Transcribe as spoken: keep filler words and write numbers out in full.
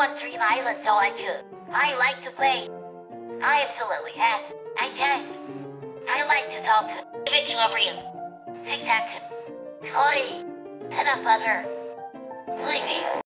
on Dream Island so I could. I like to play. I absolutely had. I test. I like to talk to. Give it to over you. Tic-tac-toe. Cody. And a bugger. Leave me.